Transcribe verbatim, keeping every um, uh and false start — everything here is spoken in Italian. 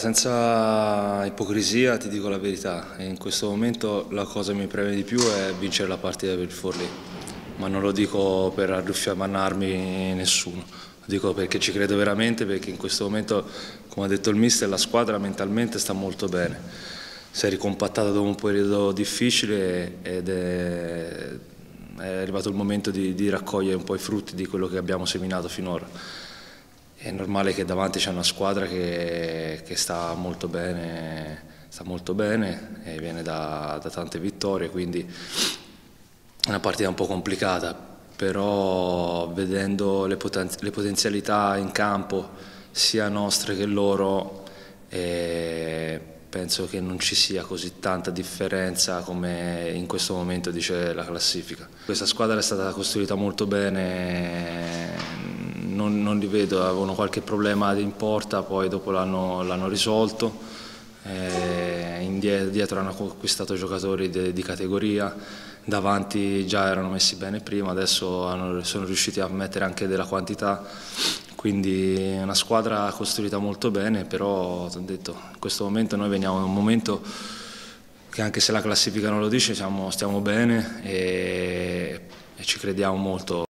Senza ipocrisia ti dico la verità, in questo momento la cosa che mi preme di più è vincere la partita per il Forlì, ma non lo dico per arruffiamannarmi nessuno, lo dico perché ci credo veramente, perché in questo momento, come ha detto il mister, la squadra mentalmente sta molto bene, si è ricompattata dopo un periodo difficile ed è, è arrivato il momento di, di raccogliere un po' i frutti di quello che abbiamo seminato finora. È normale che davanti c'è una squadra che, che sta molto bene, sta molto bene e viene da, da tante vittorie, quindi è una partita un po' complicata, però vedendo le, poten le potenzialità in campo, sia nostre che loro, eh, penso che non ci sia così tanta differenza come in questo momento dice la classifica. Questa squadra è stata costruita molto bene. Non, non li vedo, avevano qualche problema in porta, poi dopo l'hanno risolto, eh, indietro, dietro hanno acquistato giocatori de, di categoria, davanti già erano messi bene prima, adesso hanno, sono riusciti a mettere anche della quantità, quindi è una squadra costruita molto bene, però ti ho detto, in questo momento noi veniamo da un momento che anche se la classifica non lo dice siamo, stiamo bene e, e ci crediamo molto.